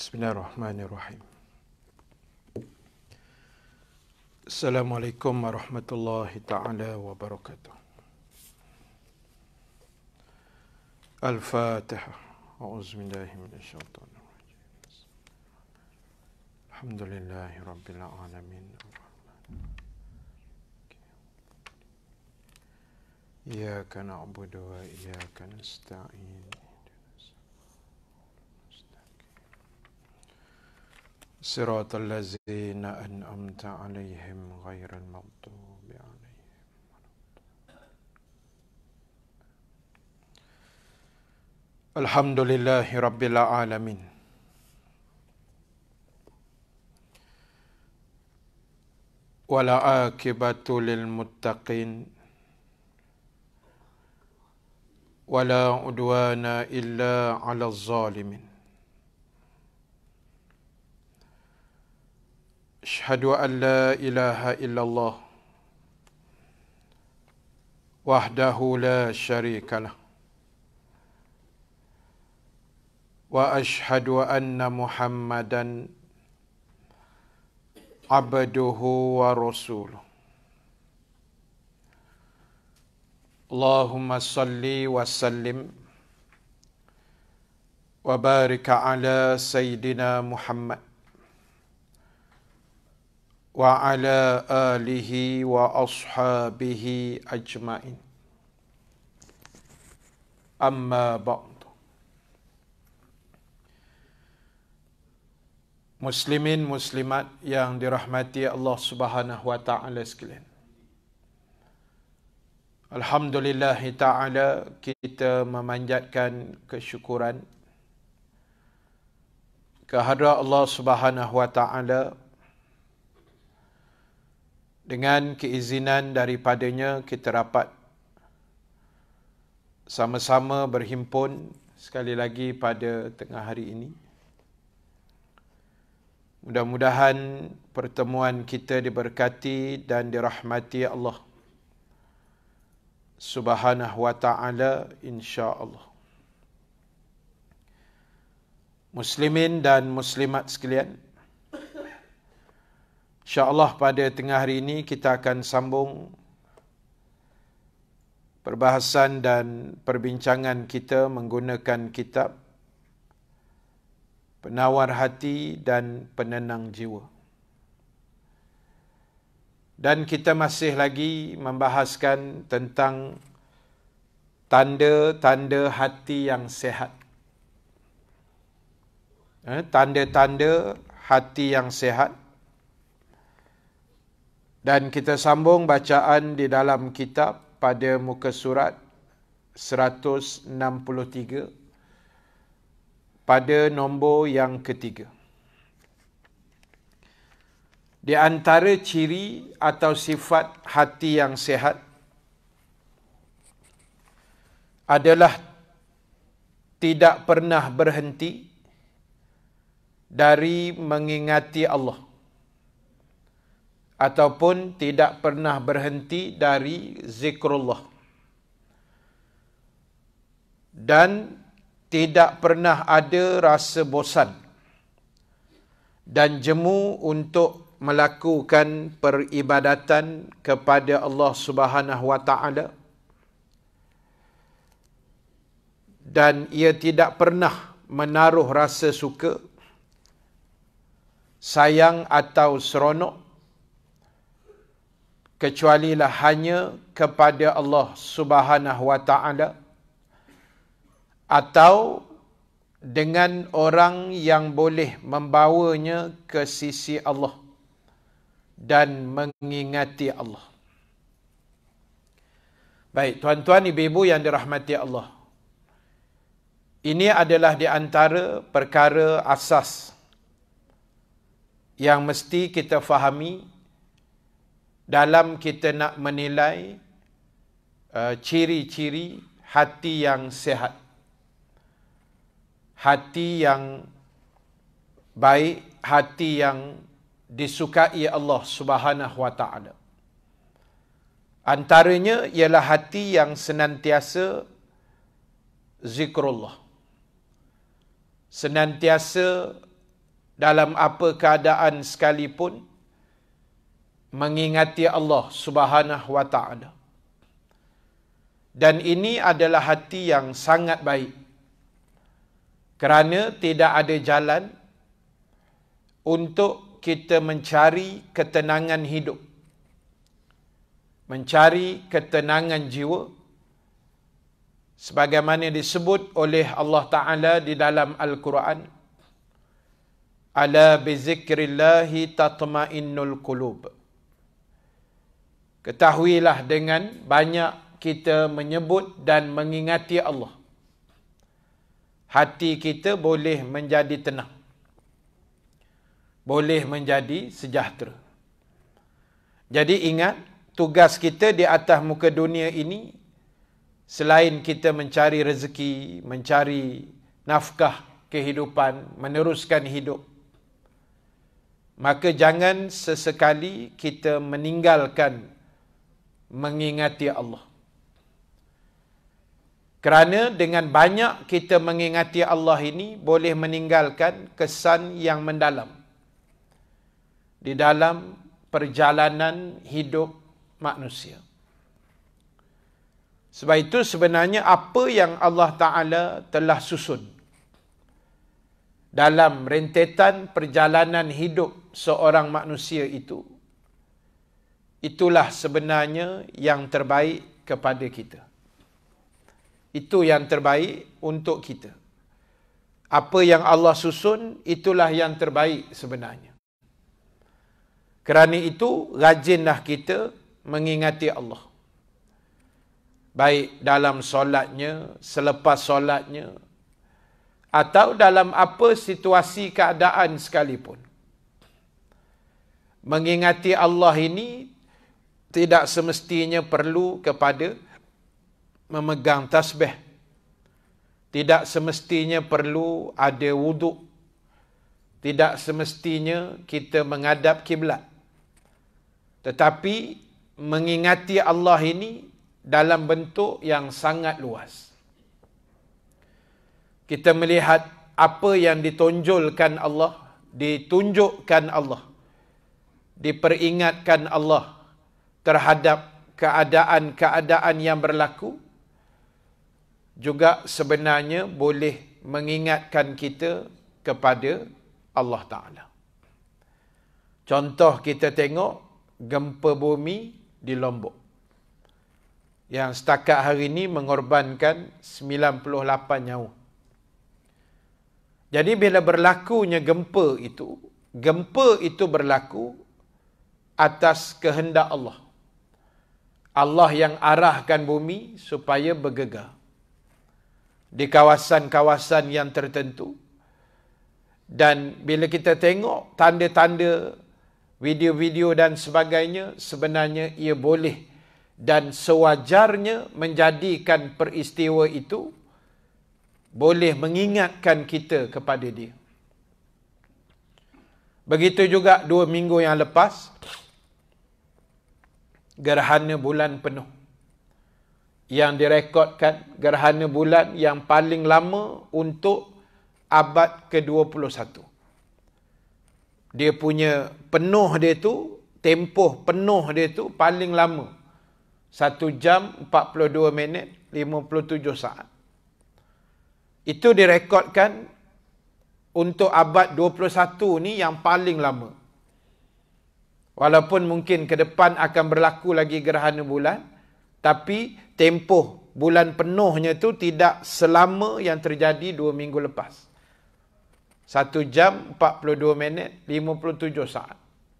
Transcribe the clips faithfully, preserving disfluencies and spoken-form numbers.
Bismillahirrahmanirrahim. Assalamualaikum warahmatullahi ta'ala wabarakatuh. Al-Fatihah. A'udzubillahi minasyaitonir rajim. Alhamdulillahi rabbil alamin. Iyyaka na'budu wa iyyaka nasta'in. Siratal ladzina an'amta 'alaihim ghairil maghdubi 'alaihim. Alhamdulillahi rabbil alamin. Wala 'aqibatu lil muttaqin. Wala 'udwana illa 'alal zalimin. Asyhadu an la ilaha illallah wahdahu la syarikalah wa asyhadu anna Muhammadan abduhu wa rasuluh. Allahumma salli wa sallim wa barik ala sayyidina Muhammad wa ala alihi wa ashabihi ajma'in. Amma ba'du. Muslimin muslimat yang dirahmati Allah Subhanahu wa taala sekalian. Alhamdulillah taala, kita memanjatkan kesyukuran kehadrat Allah Subhanahu wa taala. Dengan keizinan daripadanya, kita dapat sama-sama berhimpun sekali lagi pada tengah hari ini. Mudah-mudahan pertemuan kita diberkati dan dirahmati Allah Subhanahu wa ta'ala, insya-Allah. Muslimin dan muslimat sekalian, InsyaAllah pada tengah hari ini kita akan sambung perbahasan dan perbincangan kita menggunakan kitab Penawar Hati dan Penenang Jiwa. Dan kita masih lagi membahaskan tentang tanda-tanda hati yang sehat. Tanda-tanda hati yang sehat. Dan kita sambung bacaan di dalam kitab pada muka surat seratus enam puluh tiga pada nombor yang ketiga. Di antara ciri atau sifat hati yang sehat adalah tidak pernah berhenti dari mengingati Allah, ataupun tidak pernah berhenti dari zikrullah, dan tidak pernah ada rasa bosan dan jemu untuk melakukan peribadatan kepada Allah Subhanahu wa taala, dan ia tidak pernah menaruh rasa suka, sayang atau seronok kecualilah hanya kepada Allah Subhanahu wa taala atau dengan orang yang boleh membawanya ke sisi Allah dan mengingati Allah. Baik, tuan-tuan, ibu-ibu yang dirahmati Allah. Ini adalah di antara perkara asas yang mesti kita fahami dalam kita nak menilai uh, ciri-ciri hati yang sehat, hati yang baik, hati yang disukai Allah Subhanahu wa taala. Antaranya ialah hati yang senantiasa zikrullah, senantiasa dalam apa keadaan sekalipun mengingati Allah Subhanahu wa taala. Dan ini adalah hati yang sangat baik. Kerana tidak ada jalan untuk kita mencari ketenangan hidup, mencari ketenangan jiwa, sebagaimana disebut oleh Allah Ta'ala di dalam Al-Quran, ala bizikrillahi tatma'innul qulub. Ketahuilah dengan banyak kita menyebut dan mengingati Allah, hati kita boleh menjadi tenang, boleh menjadi sejahtera. Jadi ingat, tugas kita di atas muka dunia ini, selain kita mencari rezeki, mencari nafkah kehidupan, meneruskan hidup, maka jangan sesekali kita meninggalkan mengingati Allah. Kerana dengan banyak kita mengingati Allah ini boleh meninggalkan kesan yang mendalam di dalam perjalanan hidup manusia. Sebab itu sebenarnya apa yang Allah Ta'ala telah susun dalam rentetan perjalanan hidup seorang manusia itu, itulah sebenarnya yang terbaik kepada kita. Itu yang terbaik untuk kita. Apa yang Allah susun, itulah yang terbaik sebenarnya. Kerana itu, rajinlah kita mengingati Allah. Baik dalam solatnya, selepas solatnya, atau dalam apa situasi keadaan sekalipun. Mengingati Allah ini tidak semestinya perlu kepada memegang tasbih. Tidak semestinya perlu ada wuduk. Tidak semestinya kita menghadap kiblat. Tetapi mengingati Allah ini dalam bentuk yang sangat luas. Kita melihat apa yang ditonjolkan Allah, ditunjukkan Allah, diperingatkan Allah terhadap keadaan-keadaan yang berlaku, juga sebenarnya boleh mengingatkan kita kepada Allah Ta'ala. Contoh kita tengok gempa bumi di Lombok, yang setakat hari ini mengorbankan sembilan puluh lapan nyawa. Jadi bila berlakunya gempa itu, gempa itu berlaku atas kehendak Allah. Allah yang arahkan bumi supaya bergegar di kawasan-kawasan yang tertentu. Dan bila kita tengok tanda-tanda, video-video dan sebagainya, sebenarnya ia boleh dan sewajarnya menjadikan peristiwa itu boleh mengingatkan kita kepada dia. Begitu juga dua minggu yang lepas, gerhana bulan penuh, yang direkodkan gerhana bulan yang paling lama untuk abad ke dua puluh satu. Dia punya penuh dia tu, tempoh penuh dia tu paling lama, satu jam empat puluh dua minit lima puluh tujuh saat. Itu direkodkan untuk abad dua puluh satu ni yang paling lama. Walaupun mungkin ke depan akan berlaku lagi gerhana bulan, tapi tempoh bulan penuhnya tu tidak selama yang terjadi dua minggu lepas. Satu jam empat puluh dua minit lima puluh tujuh saat.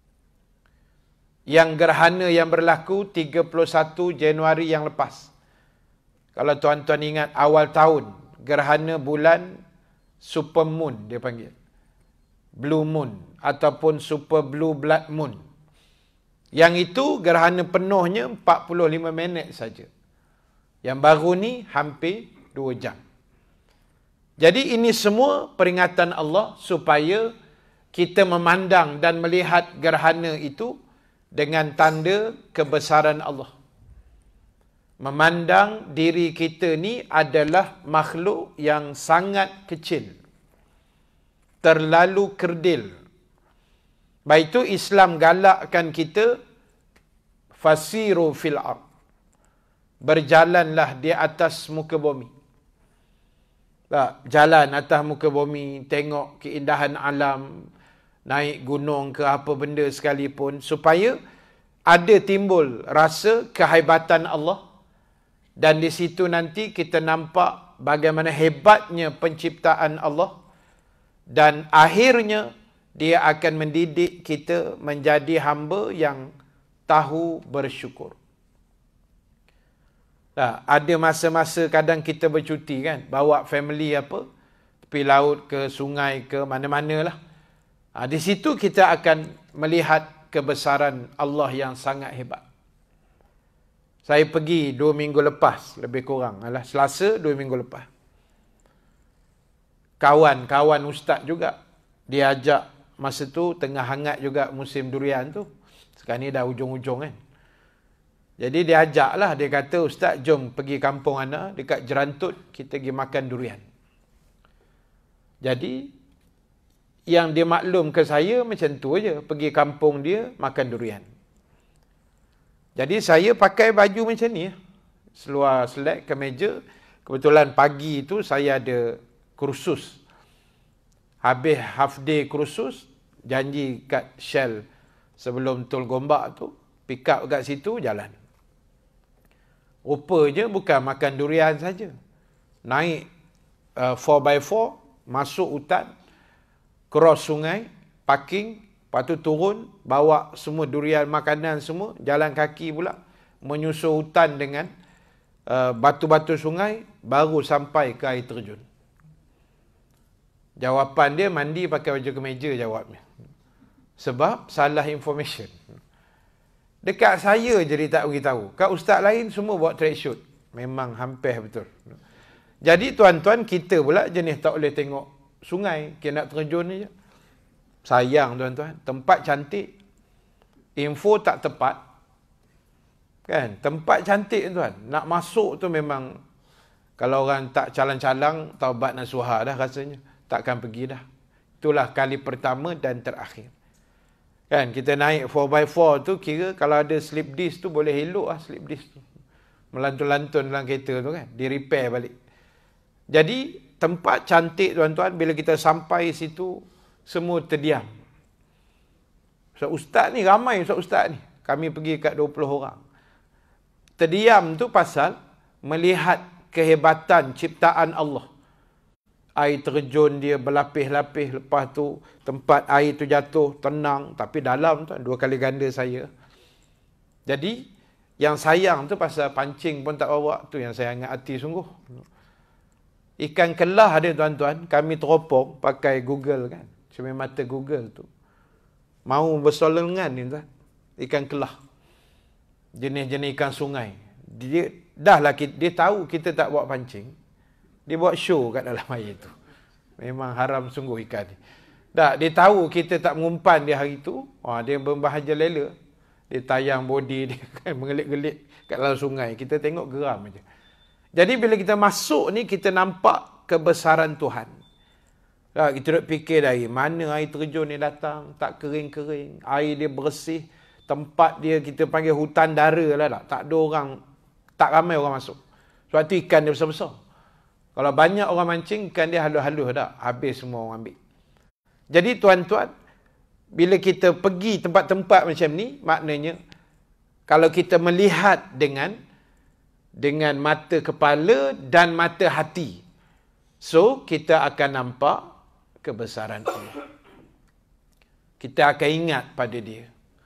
Yang gerhana yang berlaku tiga puluh satu Januari yang lepas. Kalau tuan-tuan ingat awal tahun, gerhana bulan super moon dia panggil, blue moon ataupun super blue blood moon. Yang itu gerhana penuhnya empat puluh lima minit saja. Yang baru ni hampir dua jam. Jadi ini semua peringatan Allah supaya kita memandang dan melihat gerhana itu dengan tanda kebesaran Allah. Memandang diri kita ni adalah makhluk yang sangat kecil. terlalu kerdil. Baik itu Islam galakkan kita fasiru fil ard. Berjalanlah di atas muka bumi. Tak, jalan atas muka bumi, tengok keindahan alam, naik gunung ke apa benda sekalipun, supaya ada timbul rasa kehebatan Allah. Dan di situ nanti kita nampak bagaimana hebatnya penciptaan Allah. Dan akhirnya dia akan mendidik kita menjadi hamba yang tahu bersyukur. Nah, ada masa-masa kadang kita bercuti kan, bawa family apa, tepi laut ke sungai ke mana-mana lah. Ha, di situ kita akan melihat kebesaran Allah yang sangat hebat. Saya pergi dua minggu lepas, lebih kurang. Alah, Selasa dua minggu lepas. Kawan-kawan ustaz juga. Dia ajak masa tu tengah hangat juga musim durian tu. Sekarang ni dah hujung-hujung kan. Jadi dia ajak lah, dia kata, ustaz jom pergi kampung anak, dekat Jerantut, kita pergi makan durian. Jadi, yang dia maklum ke saya macam tu aja, pergi kampung dia, makan durian. Jadi saya pakai baju macam ni, seluar selek, kemeja. Kebetulan pagi tu saya ada kursus. Habis half day kursus, janji kat Shell sebelum Tol Gombak tu, pick up kat situ, jalan. Rupanya bukan makan durian saja. Naik uh, four by four, masuk hutan, cross sungai, parking, lepas tu turun, bawa semua durian makanan semua, jalan kaki pula, menyusul hutan dengan uh, batu-batu sungai, baru sampai ke air terjun. Jawapan dia, mandi pakai baju kemeja jawabnya. Sebab salah information. Dekat saya je dia tak beritahu. Kat ustaz lain semua buat tracksuit. Memang hampir betul. Jadi tuan-tuan, kita pula jenis tak boleh tengok sungai, kita nak terjun je. Sayang tuan-tuan, tempat cantik, info tak tepat. Kan? Tempat cantik tuan, nak masuk tu memang, kalau orang tak calang-calang, taubat nasuha dah rasanya. Takkan pergi dah. Itulah kali pertama dan terakhir. Kan, kita naik four by four tu, kira kalau ada slip disc tu, boleh elok lah slip disc tu. Melantun-lantun dalam kereta tu kan, di repair balik. Jadi, tempat cantik tuan-tuan, bila kita sampai situ, semua terdiam. Ustaz-ustaz ni, ramai ustaz-ustaz ni. Kami pergi kat dua puluh orang. Terdiam tu pasal melihat kehebatan ciptaan Allah. Air terjun dia berlapis-lapis, lepas tu tempat air tu jatuh, tenang, tapi dalam tu dua kali ganda saya. Jadi, yang sayang tu pasal pancing pun tak bawa, tu yang saya ingat hati sungguh. Ikan kelah ada tuan-tuan, kami teropong pakai Google kan, cermin mata Google tu. Mau bersolengan ni tuan, ikan kelah. Jenis-jenis ikan sungai. Dia, dah lah, dia tahu kita tak bawa pancing. Dia buat show kat dalam air tu. Memang haram sungguh ikan ni. Tak, dia tahu kita tak mengumpan dia hari tu. Wah, dia berbahagia lela. Dia tayang body dia kan, mengelik-gelik kat dalam sungai. Kita tengok geram aja. Jadi bila kita masuk ni, kita nampak kebesaran Tuhan. Tak, kita duk fikir dari mana air terjun ni datang. Tak kering-kering. Air dia bersih. Tempat dia kita panggil hutan dara lah tak. Tak ada orang, tak ramai orang masuk. Sebab tu ikan dia besar-besar. Kalau banyak orang mancing, ikan dia halus-halus dah. Habis semua orang ambil. Jadi tuan-tuan, bila kita pergi tempat-tempat macam ni, maknanya, kalau kita melihat dengan dengan mata kepala dan mata hati, so, kita akan nampak kebesaran Allah. Kita akan ingat pada dia.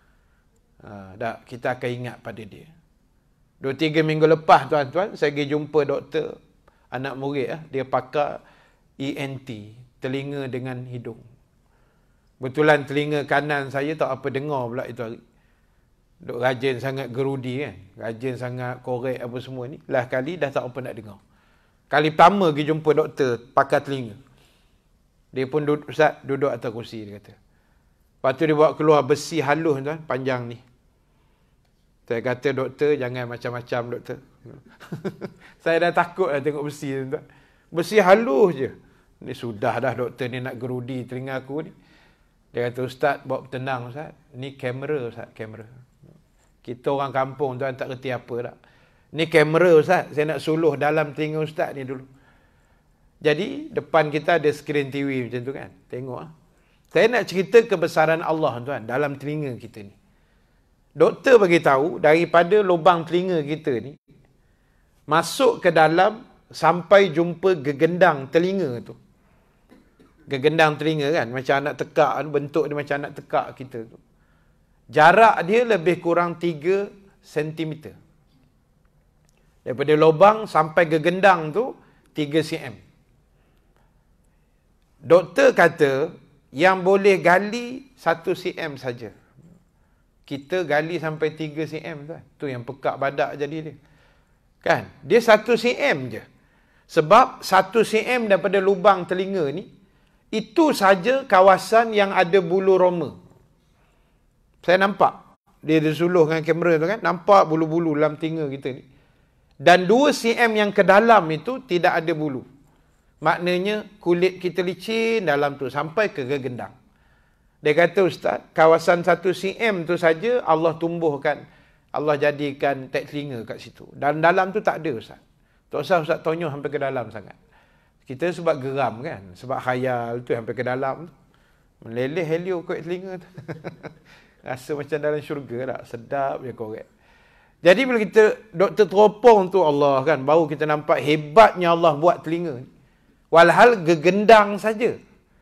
Ha, dah, kita akan ingat pada dia. Dua tiga minggu lepas tuan-tuan, saya pergi jumpa doktor, anak murid, ah, dia pakar E N T, telinga dengan hidung. Betulan telinga kanan saya tak apa dengar pula itu hari. Duk rajin sangat gerudi kan, rajin sangat korek apa semua ni. Lah kali dah tak apa nak dengar. Kali pertama pergi jumpa doktor pakar telinga. Dia pun duduk, Ustaz, duduk atas kursi, dia kata. Lepas tu dia bawa keluar besi halus tuan, panjang ni. Saya kata, doktor, jangan macam-macam doktor. Saya dah takut lah tengok besi tuan. Besi halus je. Ni sudah dah doktor ni nak gerudi telinga aku ni. Dia kata, Ustaz, bawa tenang Ustaz. Ni kamera Ustaz, kamera. Kita orang kampung tuan tak kerti apa tak. Ni kamera Ustaz, saya nak suluh dalam telinga Ustaz ni dulu. Jadi, depan kita ada skrin T V macam tu kan. Tengok lah. Saya nak cerita kebesaran Allah tuan dalam telinga kita ni. Doktor bagi tahu daripada lubang telinga kita ni, masuk ke dalam sampai jumpa gegendang telinga tu. Gegendang telinga kan, macam anak tekak, bentuk dia macam anak tekak kita tu. Jarak dia lebih kurang tiga sentimeter. Daripada lubang sampai gegendang tu, tiga sentimeter. Doktor kata, yang boleh gali satu sentimeter saja. Kita gali sampai tiga sentimeter tu. Tu yang pekak badak jadi dia. Kan? Dia satu sentimeter je. Sebab satu sentimeter daripada lubang telinga ni, itu saja kawasan yang ada bulu roma. Saya nampak. Dia disuluh dengan kamera tu kan. Nampak bulu-bulu dalam telinga kita ni. Dan dua sentimeter yang ke dalam itu tidak ada bulu. Maknanya kulit kita licin dalam tu sampai ke gegendang. Dia kata, Ustaz, kawasan satu sentimeter tu saja Allah tumbuhkan. Allah jadikan tek telinga kat situ. Dan dalam tu tak ada Ustaz. Tak usah Ustaz tonyoh sampai ke dalam sangat. Kita sebab geram kan. Sebab khayal tu sampai ke dalam tu. Meleleh helio kot telinga tu. Rasa macam dalam syurga tak. Sedap je korek. Jadi bila kita doktor teropong tu Allah kan. Baru kita nampak hebatnya Allah buat telinga ni. Walhal gegendang saja.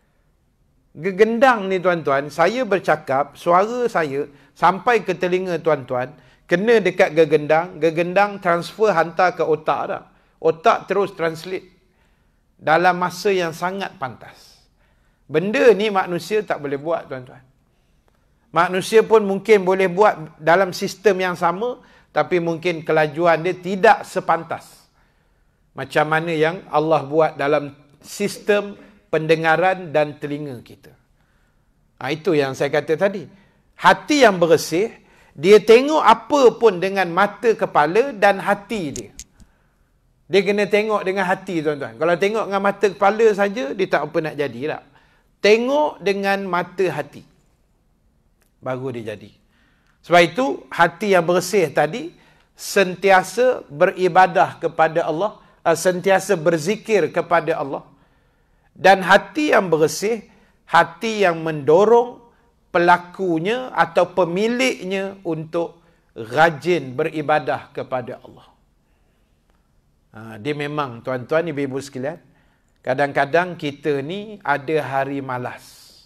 Gegendang ni tuan-tuan. Saya bercakap. Suara saya sampai ke telinga tuan-tuan. Kena dekat gegendang. Gegendang transfer hantar ke otak dah. Otak terus translate. Dalam masa yang sangat pantas. Benda ni manusia tak boleh buat tuan-tuan. Manusia pun mungkin boleh buat dalam sistem yang sama. Tapi mungkin kelajuan dia tidak sepantas. Macam mana yang Allah buat dalam sistem pendengaran dan telinga kita. Ha, itu yang saya kata tadi. Hati yang bersih, dia tengok apa pun dengan mata kepala dan hati dia. Dia kena tengok dengan hati tuan-tuan. Kalau tengok dengan mata kepala saja, dia tak apa nak jadi tak. Tengok dengan mata hati. Baru dia jadi. Sebab itu, hati yang bersih tadi, sentiasa beribadah kepada Allah, sentiasa berzikir kepada Allah. Dan hati yang bersih, hati yang mendorong pelakunya atau pemiliknya untuk rajin beribadah kepada Allah. Ha, dia memang, tuan-tuan, ibu-ibu sekalian, kadang-kadang kita ni ada hari malas.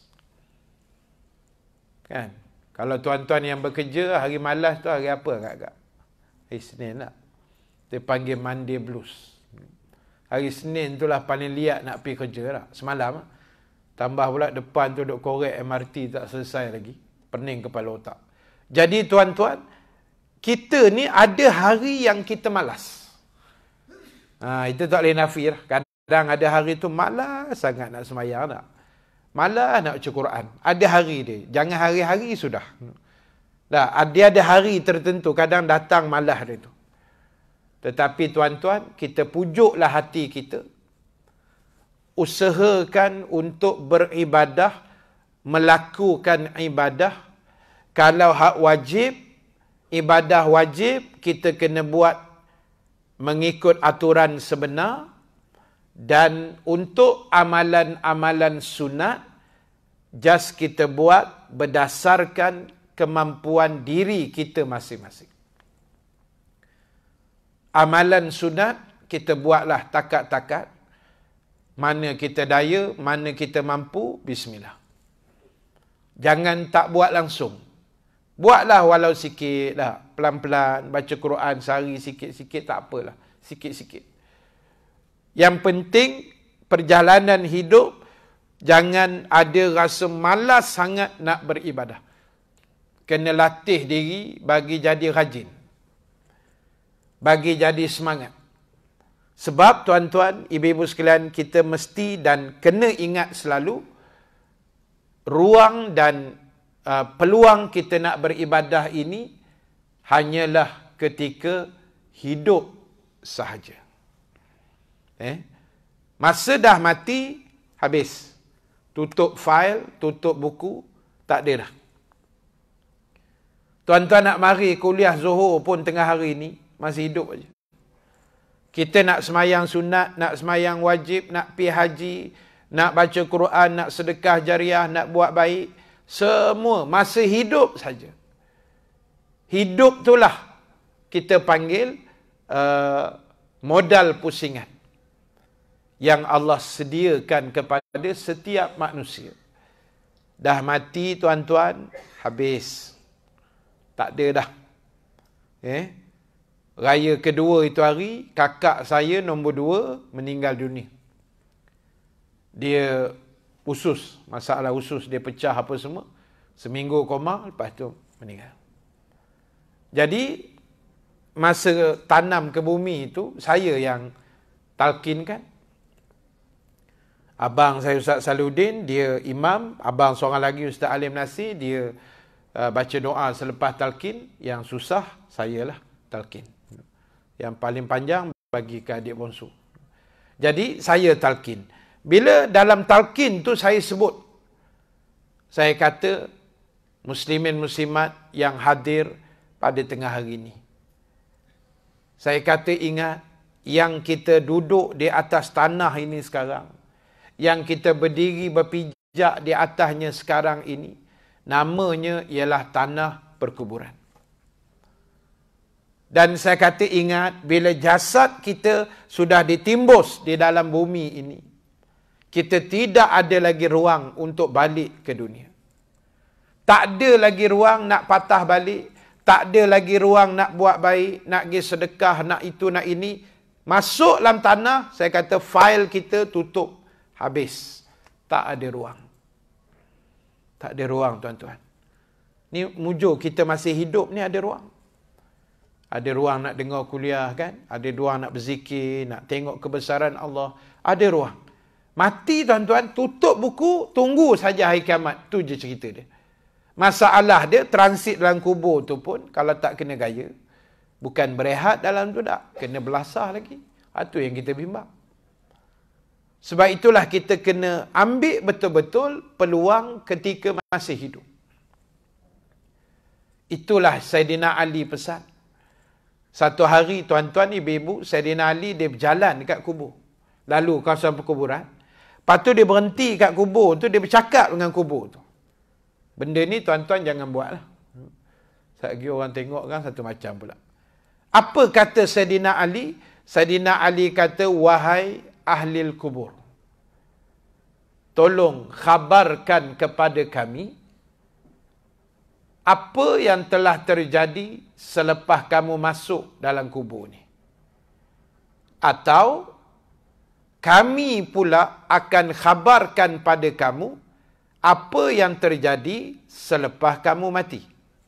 Kan? Kalau tuan-tuan yang bekerja, hari malas tu hari apa agak-agak? Hari Senin lah. Dia panggil Monday Blues. Hari Senin tu lah paling liat nak pergi kerja lah. Semalam lah. Tambah pula depan tu duk korek M R T tak selesai lagi. Pening kepala otak. Jadi tuan-tuan, kita ni ada hari yang kita malas. Ha, itu tak boleh nafi lah. Kadang ada hari tu malas sangat nak semayang tak. Malas nak baca Quran. Ada hari dia. Jangan hari-hari sudah. Dah, dia ada hari tertentu. Kadang datang malas dia tu. Tetapi tuan-tuan, kita pujuklah hati kita. Usahakan untuk beribadah. Melakukan ibadah. Kalau hak wajib, ibadah wajib, kita kena buat mengikut aturan sebenar. Dan untuk amalan-amalan sunat, just kita buat berdasarkan kemampuan diri kita masing-masing. Amalan sunat, kita buatlah takat-takat. Mana kita daya, mana kita mampu, bismillah. Jangan tak buat langsung. Buatlah walau sikit lah. Pelan-pelan, baca Quran sehari sikit-sikit, tak apalah. Sikit-sikit. Yang penting, perjalanan hidup, jangan ada rasa malas sangat nak beribadah. Kena latih diri bagi jadi rajin. Bagi jadi semangat. Sebab tuan-tuan, ibu-ibu sekalian, kita mesti dan kena ingat selalu, ruang dan uh, peluang kita nak beribadah ini, hanyalah ketika hidup sahaja. Eh? Masa dah mati, habis. Tutup fail, tutup buku, tak ada dah. Tuan-tuan nak mari kuliah Zuhur pun tengah hari ni, masih hidup aja. Kita nak semayang sunat, nak semayang wajib, nak pi haji, nak baca Quran, nak sedekah jariah, nak buat baik, semua masih hidup saja. Hidup itulah kita panggil uh, modal pusingan yang Allah sediakan kepada setiap manusia. Dah mati tuan-tuan, habis. Tak ada dah. Eh? Raya kedua itu hari, kakak saya nombor dua meninggal dunia. Dia usus, masalah usus dia pecah apa semua. Seminggu koma, lepas tu meninggal. Jadi, masa tanam ke bumi itu, saya yang talkinkan. Abang saya Ustaz Saludin, dia imam. Abang seorang lagi Ustaz Alim Nasir, dia uh, baca doa selepas talqin. Yang susah, sayalah talqin. Yang paling panjang bagi ke adik bongsu. Jadi, saya talqin. Bila dalam talqin tu saya sebut, saya kata, muslimin muslimat yang hadir pada tengah hari ini. Saya kata ingat, yang kita duduk di atas tanah ini sekarang, yang kita berdiri berpijak di atasnya sekarang ini, namanya ialah tanah perkuburan. Dan saya kata ingat, bila jasad kita sudah ditimbus di dalam bumi ini, kita tidak ada lagi ruang untuk balik ke dunia. Tak ada lagi ruang nak patah balik, tak ada lagi ruang nak buat baik, nak pergi sedekah, nak itu, nak ini. Masuk dalam tanah, saya kata fail kita tutup. Habis. Tak ada ruang. Tak ada ruang, tuan-tuan. Ni mujur kita masih hidup ni ada ruang. Ada ruang nak dengar kuliah kan? Ada ruang nak berzikir, nak tengok kebesaran Allah. Ada ruang. Mati, tuan-tuan, tutup buku, tunggu saja hari kiamat. Tu je cerita dia. Masalah dia, transit dalam kubur tu pun, kalau tak kena gaya, bukan berehat dalam tu tak. Kena belasah lagi. Itu yang kita bimbang. Sebab itulah kita kena ambil betul-betul peluang ketika masih hidup. Itulah Saidina Ali pesan. Satu hari, tuan-tuan, ibu-ibu, Saidina Ali dia berjalan dekat kubur. Lalu kawasan perkuburan. Lepas tu dia berhenti kat kubur tu, dia bercakap dengan kubur tu. Benda ni tuan-tuan jangan buat lah. Satgi orang tengok kan satu macam pula. Apa kata Saidina Ali? Saidina Ali kata, wahai ahlil kubur, tolong khabarkan kepada kami apa yang telah terjadi selepas kamu masuk dalam kubur ni. Atau kami pula akan khabarkan pada kamu apa yang terjadi selepas kamu mati.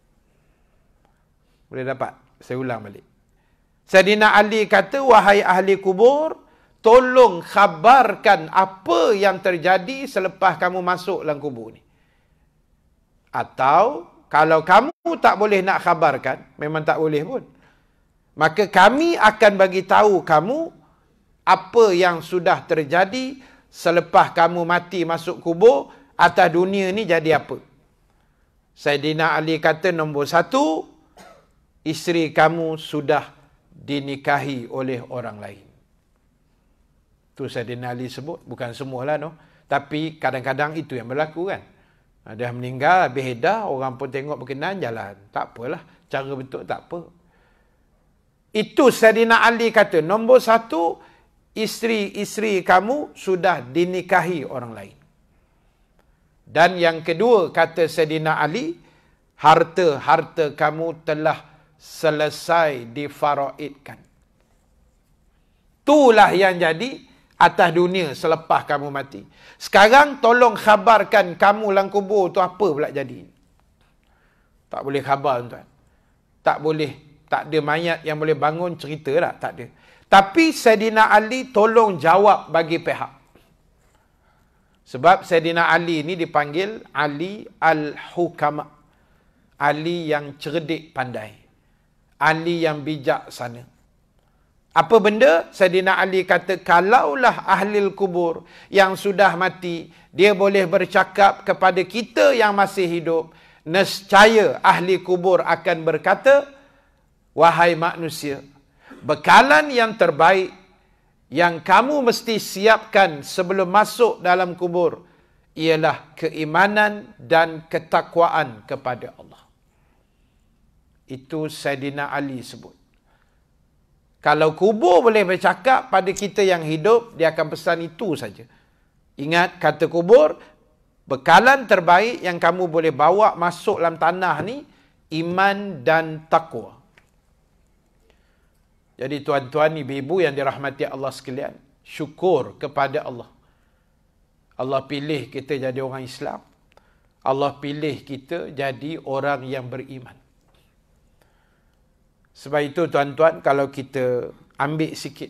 Boleh dapat? Saya ulang balik. Saidina Ali kata, wahai ahli kubur, tolong khabarkan apa yang terjadi selepas kamu masuk dalam kubur ni. Atau, kalau kamu tak boleh nak khabarkan, memang tak boleh pun, maka kami akan bagi tahu kamu apa yang sudah terjadi selepas kamu mati masuk kubur, atas dunia ni jadi apa. Saidina Ali kata, nombor satu, isteri kamu sudah dinikahi oleh orang lain. Tu Saidina Ali sebut, bukan semualah no. Tapi kadang-kadang itu yang berlaku kan. Dia meninggal, habis edah, orang pun tengok berkenan, jalan. Tak apalah, cara betul tak apa. Itu Saidina Ali kata, nombor satu, isteri-isteri kamu sudah dinikahi orang lain. Dan yang kedua, kata Saidina Ali, harta-harta kamu telah selesai difaraidkan. Itulah yang jadi atas dunia selepas kamu mati. Sekarang tolong khabarkan kamu dalam kubur tu apa pula jadi. Tak boleh khabar, tuan. Tak boleh. Tak ada mayat yang boleh bangun cerita tak? Tak ada. Tapi Saidina Ali tolong jawab bagi pihak. Sebab Saidina Ali ni dipanggil Ali Al-Hukama. Ali yang cerdik pandai. Ali yang bijaksana. Apa benda? Saidina Ali kata, kalaulah ahli kubur yang sudah mati, dia boleh bercakap kepada kita yang masih hidup, nescaya ahli kubur akan berkata, wahai manusia, bekalan yang terbaik yang kamu mesti siapkan sebelum masuk dalam kubur ialah keimanan dan ketakwaan kepada Allah. Itu Saidina Ali sebut. Kalau kubur boleh bercakap pada kita yang hidup, dia akan pesan itu saja. Ingat, kata kubur, bekalan terbaik yang kamu boleh bawa masuk dalam tanah ni, iman dan takwa. Jadi tuan-tuan, ibu-ibu yang dirahmati Allah sekalian, syukur kepada Allah. Allah pilih kita jadi orang Islam. Allah pilih kita jadi orang yang beriman. Sebab itu tuan-tuan, kalau kita ambil sikit,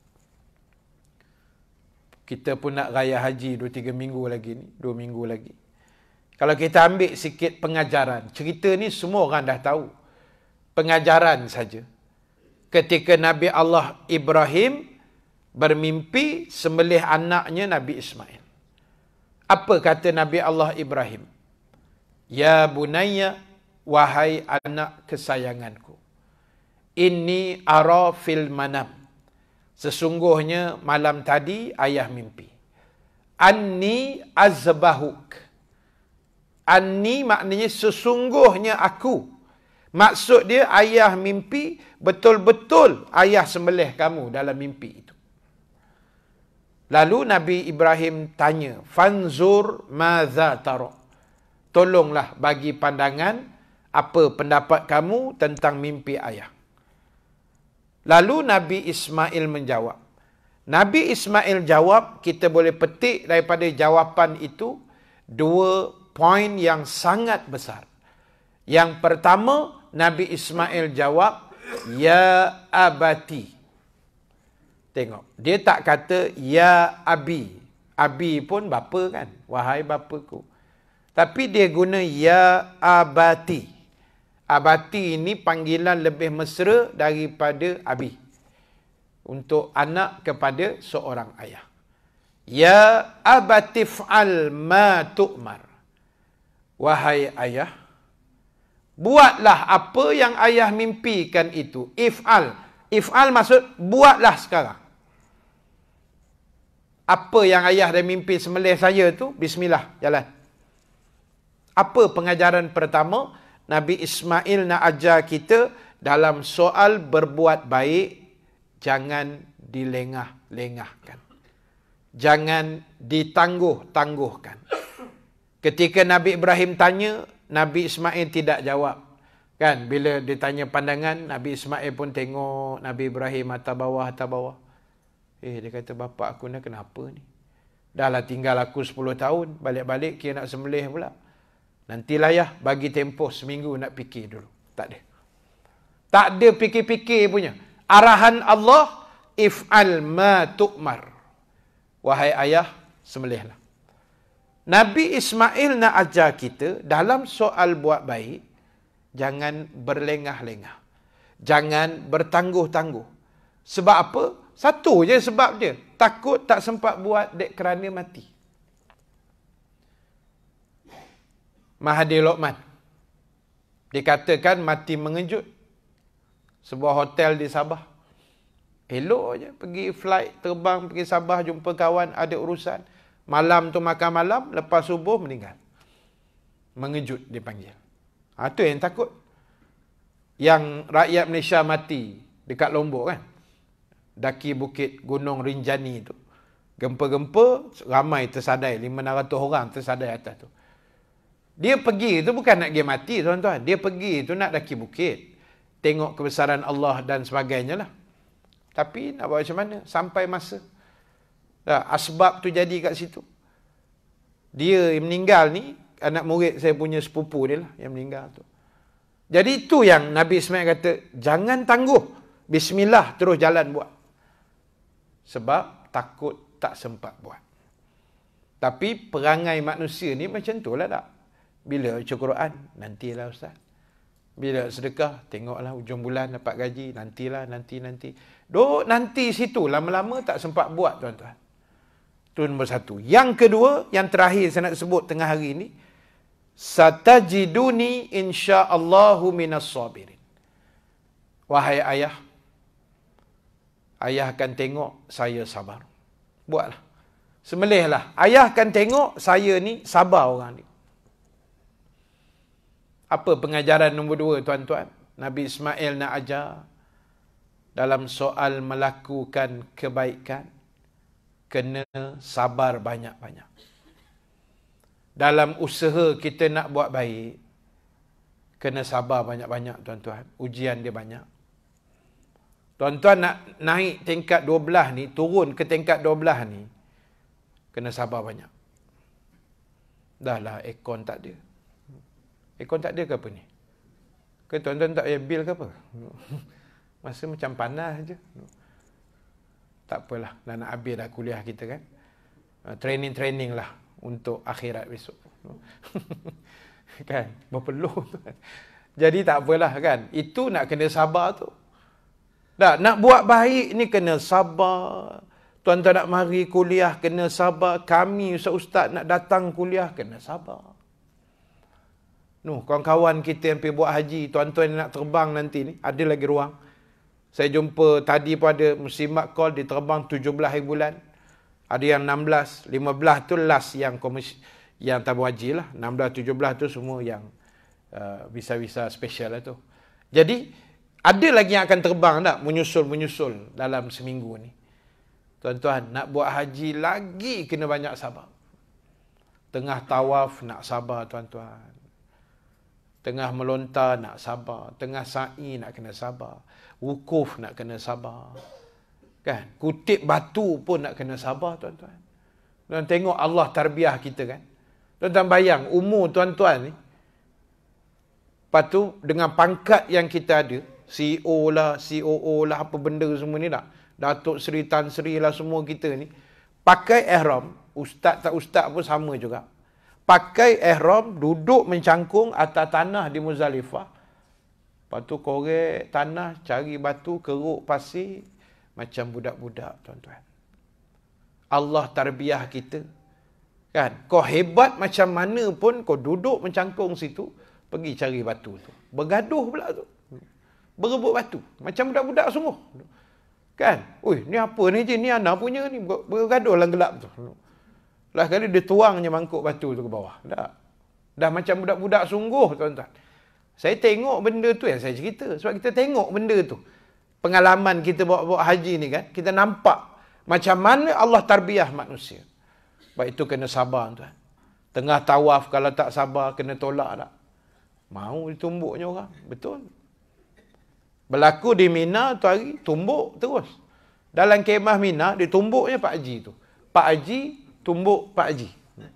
kita pun nak raya haji dua tiga minggu lagi ni, dua minggu lagi. Kalau kita ambil sikit pengajaran, cerita ni semua orang dah tahu. Pengajaran saja. Ketika Nabi Allah Ibrahim bermimpi sembelih anaknya Nabi Ismail. Apa kata Nabi Allah Ibrahim? Ya bunayya, wahai anak kesayanganku. Inni ara fil manam. Sesungguhnya malam tadi ayah mimpi. Anni azbahuk. Anni maknanya sesungguhnya aku. Maksud dia ayah mimpi, betul-betul ayah sembelih kamu dalam mimpi itu. Lalu Nabi Ibrahim tanya, fanzur madza tara. Tolonglah bagi pandangan apa pendapat kamu tentang mimpi ayah. Lalu Nabi Ismail menjawab. Nabi Ismail jawab, kita boleh petik daripada jawapan itu dua poin yang sangat besar. Yang pertama, Nabi Ismail jawab, ya abati. Tengok, dia tak kata ya abi. Abi pun bapa kan, wahai bapaku. Tapi dia guna ya abati. Abati ini panggilan lebih mesra daripada abi. Untuk anak kepada seorang ayah. Ya abatif'al ma tu'mar. Wahai ayah, buatlah apa yang ayah mimpikan itu. If'al. If'al maksud buatlah sekarang. Apa yang ayah dah mimpi sembelih saya tu, bismillah, jalan. Apa pengajaran pertama? Nabi Ismail nak ajar kita dalam soal berbuat baik, jangan dilengah-lengahkan. Jangan ditangguh-tangguhkan. Ketika Nabi Ibrahim tanya, Nabi Ismail tidak jawab. Kan, bila ditanya pandangan, Nabi Ismail pun tengok Nabi Ibrahim atas bawah, atas bawah. Eh, dia kata, bapak aku ni kenapa ni? Dah lah tinggal aku sepuluh tahun, balik-balik kira nak sembelih pula. Nantilah ya, bagi tempoh seminggu nak fikir dulu. Tak ada. Tak ada fikir-fikir punya. Arahan Allah, if'al ma tu'mar. Wahai ayah, sembelihlah. Nabi Ismail nak ajar kita, dalam soal buat baik, jangan berlengah-lengah. Jangan bertangguh-tangguh. Sebab apa? Satu je sebab dia. Takut tak sempat buat dek kerana mati. Mahathir Lokman dikatakan mati mengejut. Sebuah hotel di Sabah. Elok je pergi flight, terbang pergi Sabah, jumpa kawan, ada urusan. Malam tu makan malam, lepas subuh meninggal. Mengejut dipanggil. Ha, tu yang takut. Yang rakyat Malaysia mati dekat Lombok kan. Daki bukit Gunung Rinjani tu. Gempa-gempa, ramai tersadai. lima ratus orang tersadai atas tu. Dia pergi tu bukan nak pergi mati tuan-tuan. Dia pergi tu nak daki bukit. Tengok kebesaran Allah dan sebagainya lah. Tapi nak buat macam mana? Sampai masa. Dah, asbab tu jadi kat situ. Dia yang meninggal ni, anak murid saya punya sepupu dia lah yang meninggal tu. Jadi itu yang Nabi Ismail kata, jangan tangguh. Bismillah, terus jalan buat. Sebab takut tak sempat buat. Tapi perangai manusia ni macam tu lah tak? Bila baca Quran, nantilah Ustaz. Bila sedekah, tengoklah hujung bulan dapat gaji, nantilah, nanti, nanti. Duk nanti situ, lama-lama tak sempat buat, tuan-tuan. Itu nombor satu. Yang kedua, yang terakhir saya nak sebut tengah hari ini, satajiduni insya'allahu minas sabirin. Wahai ayah, ayah akan tengok saya sabar. Buatlah. Semelihlah. Ayah akan tengok saya ni sabar orang ni. Apa pengajaran nombor dua, tuan-tuan? Nabi Ismail nak ajar dalam soal melakukan kebaikan, kena sabar banyak-banyak. Dalam usaha kita nak buat baik, kena sabar banyak-banyak, tuan-tuan. Ujian dia banyak. Tuan-tuan nak naik tingkat dua belas ni, turun ke tingkat dua belas ni, kena sabar banyak. Dah lah, aircon tak ada. Aircon tak ada ke apa ni? Ke tuan-tuan tak payah bil ke apa? Masa macam panas je. Tak apalah, dah nak habis dah kuliah kita kan. Training-training lah untuk akhirat besok. Kan? Berpeluh. Jadi tak apalah kan. Itu nak kena sabar tu. Dah, nak buat baik ni kena sabar. Tuan-tuan nak mari kuliah kena sabar. Kami ustaz-ustaz nak datang kuliah kena sabar. Noh, kawan-kawan kita yang pergi buat haji, tuan-tuan yang nak terbang nanti ni, ada lagi ruang. Saya jumpa tadi pun ada muslimat call, dia terbang tujuh belas hari bulan. Ada yang enam belas, lima belas tu last yang komersi, yang tabung haji lah. enam belas, tujuh belas tu semua yang uh, visa-visa special lah tu. Jadi, ada lagi yang akan terbang tak? Menyusul-menyusul dalam seminggu ni. Tuan-tuan, nak buat haji lagi kena banyak sabar. Tengah tawaf nak sabar, tuan-tuan. Tengah melontar nak sabar. Tengah sa'i nak kena sabar. Wukuf nak kena sabar. Kan? Kutip batu pun nak kena sabar, tuan-tuan. Tuan tengok Allah tarbiyah kita kan. Tuan-tuan bayang, umur tuan-tuan ni. Lepas tu, dengan pangkat yang kita ada, C E O lah, C O O lah, apa benda semua ni tak. Datuk Seri, Tan Seri lah semua kita ni. Pakai ihram, ustaz tak ustaz pun sama juga. Pakai ihram, duduk mencangkung atas tanah di Muzdalifah. Lepas tu korek tanah, cari batu, keruk pasir. Macam budak-budak, tuan-tuan. Allah tarbiyah kita. Kan? Kau hebat macam mana pun, kau duduk mencangkung situ, pergi cari batu tu. Bergaduh pula tu. Berebut batu. Macam budak-budak sungguh. Kan? Ui, ni apa ni je? Ni anak punya ni. Bergaduh dalam gelap tu. Lah kali dia tuangnya mangkuk batu tu ke bawah. Dah. Dah macam budak-budak sungguh, tuan-tuan. Saya tengok benda tu yang saya cerita. Sebab kita tengok benda tu. Pengalaman kita bawa-bawa haji ni kan. Kita nampak macam mana Allah tarbiyah manusia. Sebab itu kena sabar, tuan. Tengah tawaf kalau tak sabar, kena tolak tak. Mau ditumbuknya orang. Betul. Berlaku di Mina tu hari, tumbuk terus. Dalam kemah Mina, ditumbuknya Pak Haji tu. Pak Haji, tumbuk Pak Haji.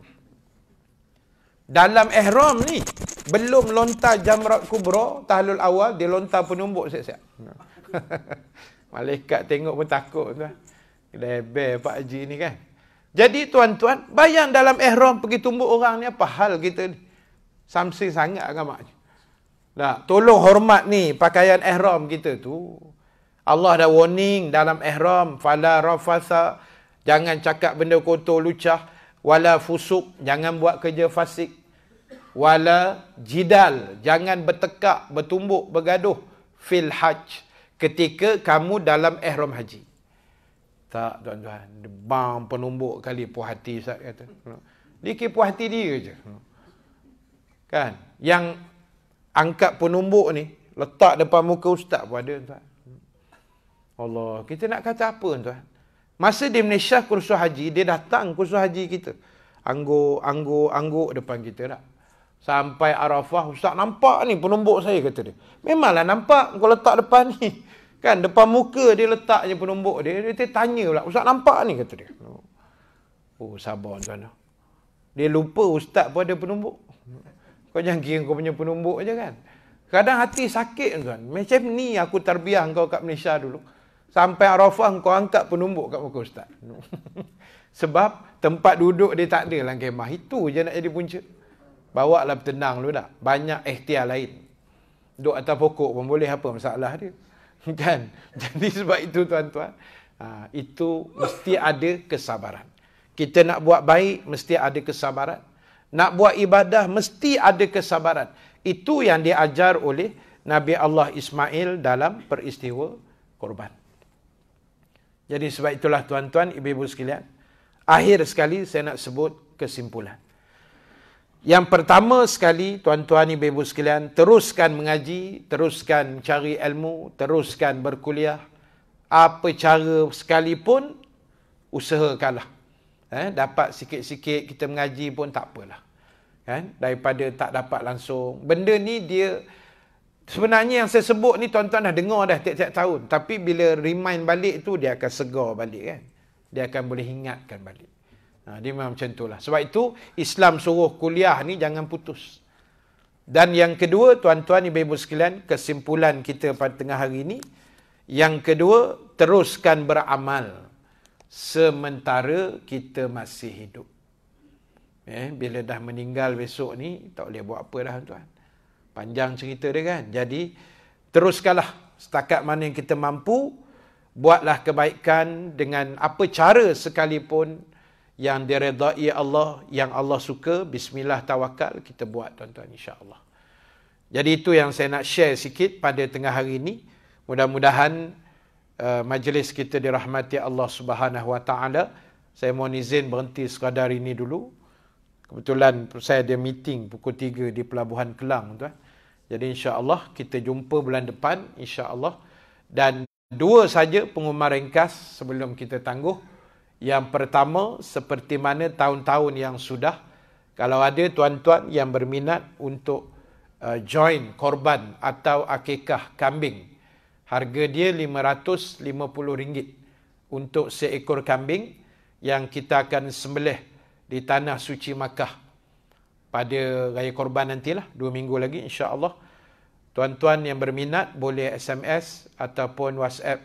Dalam ihram ni, belum lontar jamrat kubra, tahlul awal, dia lontar penumbuk siap-siap. Malaikat tengok pun takut tuan. Lebar Pak Haji ni kan. Jadi tuan-tuan, bayang dalam ihram pergi tumbuk orang ni, apa hal kita ni? Samsing sangat agaknya. Nah, tolong hormat ni pakaian ihram kita tu. Allah dah warning dalam ihram, fala rafasa, jangan cakap benda kotor lucah, wala fusuk, jangan buat kerja fasik, wala jidal, jangan bertekak, bertumbuk, bergaduh fil hajj, ketika kamu dalam ihram haji. Tak, tuan-tuan, bang penumbuk kali puas hati Ustaz kata. Dia kira puas hati dia je. Kan? Yang angkat penumbuk ni, letak depan muka ustaz pun ada, tuan. Allah, kita nak kata apa, tuan? Masa di Malaysia kursus haji, dia datang kursus haji kita. Angguk, angguk, angguk depan kita tak. Sampai Arafah, ustaz nampak ni penumbuk saya, kata dia. Memanglah nampak, kau letak depan ni. Kan, depan muka dia letaknya penumbuk dia. Dia, dia tanya pula, ustaz nampak ni, kata dia. Oh, sabar, tuan. Dia lupa ustaz pun ada penumbuk. Kau jangan kira kau punya penumbuk je kan. Kadang hati sakit, tuan. Macam ni aku tarbiyah kau kat Malaysia dulu. Sampai Arafah kau angkat penumbuk kat muka ustaz. Sebab tempat duduk dia tak ada dalam kemah. Itu je nak jadi punca. Bawa lah tenang dulu tak. Banyak ikhtiar lain. Duduk atas pokok pun boleh, apa masalah dia? Kan? Jadi sebab itu tuan-tuan, ha, itu mesti ada kesabaran. Kita nak buat baik, mesti ada kesabaran. Nak buat ibadah, mesti ada kesabaran. Itu yang diajar oleh Nabi Allah Ismail dalam peristiwa korban. Jadi sebab itulah tuan-tuan, ibu-ibu sekalian, akhir sekali saya nak sebut kesimpulan. Yang pertama sekali, tuan-tuan, ibu-ibu sekalian, teruskan mengaji, teruskan cari ilmu, teruskan berkuliah. Apa cara sekalipun, usahakanlah. Eh, dapat sikit-sikit kita mengaji pun tak apalah. Kan? Daripada tak dapat langsung. Benda ni dia, sebenarnya yang saya sebut ni tuan-tuan dah dengar dah tiap-tiap tahun. Tapi bila remind balik tu, dia akan segar balik kan. Dia akan boleh ingatkan balik. Ha, dia memang macam itulah. Sebab itu, Islam suruh kuliah ni jangan putus. Dan yang kedua, tuan-tuan, ibu-ibu sekalian, kesimpulan kita pada tengah hari ini. Yang kedua, teruskan beramal sementara kita masih hidup. Eh, bila dah meninggal besok ni, tak boleh buat apa dah tuan. Panjang cerita dia kan. Jadi, teruskanlah setakat mana yang kita mampu, buatlah kebaikan dengan apa cara sekalipun yang diredai Allah, yang Allah suka, bismillah tawakal, kita buat tuan-tuan insya-Allah. Jadi itu yang saya nak share sikit pada tengah hari ini. Mudah-mudahan uh, majlis kita dirahmati Allah Subhanahu Wa Taala. Saya mohon izin berhenti sekadar ini dulu. Kebetulan saya ada meeting pukul tiga di Pelabuhan Kelang tuan. Jadi insya-Allah kita jumpa bulan depan insya-Allah. Dan dua saja pengumuman ringkas sebelum kita tangguh. Yang pertama, seperti mana tahun-tahun yang sudah, kalau ada tuan-tuan yang berminat untuk uh, join korban atau akikah kambing, harga dia lima ratus lima puluh ringgit untuk seekor kambing yang kita akan sembelih di Tanah Suci Makkah pada Raya Korban nantilah, dua minggu lagi insya-Allah. Tuan-tuan yang berminat boleh S M S ataupun WhatsApp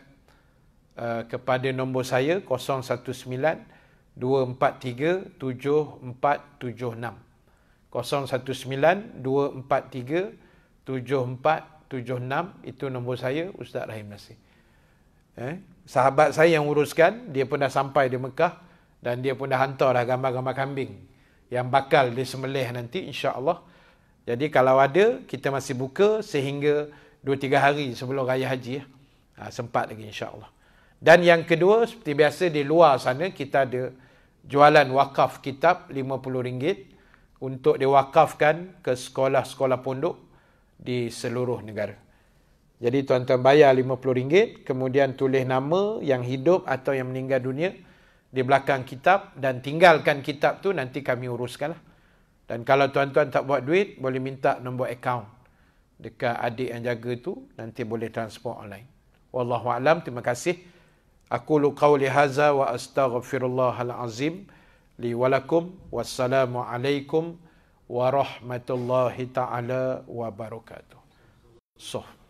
uh, kepada nombor saya kosong satu sembilan dua empat tiga tujuh empat tujuh enam. kosong satu sembilan dua empat tiga tujuh empat tujuh enam, itu nombor saya, Ustaz Rahim Nasir. Eh, sahabat saya yang uruskan, dia pun dah sampai di Mekah dan dia pun dah hantar dah gambar-gambar kambing yang bakal disembelih nanti insya-Allah. Jadi kalau ada, kita masih buka sehingga dua tiga hari sebelum Raya Haji ya. Ha, sempat lagi insya-Allah. Dan yang kedua, seperti biasa di luar sana kita ada jualan wakaf kitab lima puluh ringgit untuk diwakafkan ke sekolah-sekolah pondok di seluruh negara. Jadi tuan-tuan bayar lima puluh ringgit, kemudian tulis nama yang hidup atau yang meninggal dunia di belakang kitab dan tinggalkan kitab tu, nanti kami uruskanlah. Dan kalau tuan-tuan tak buat duit, boleh minta nombor akaun dekat adik yang jaga tu, nanti boleh transfer online. Wallahu a'lam. Terima kasih. Aqulu qawli hadza wa astaghfirullahal azim li wa lakum. Wassalamu alaikum warahmatullahi taala wabarakatuh. So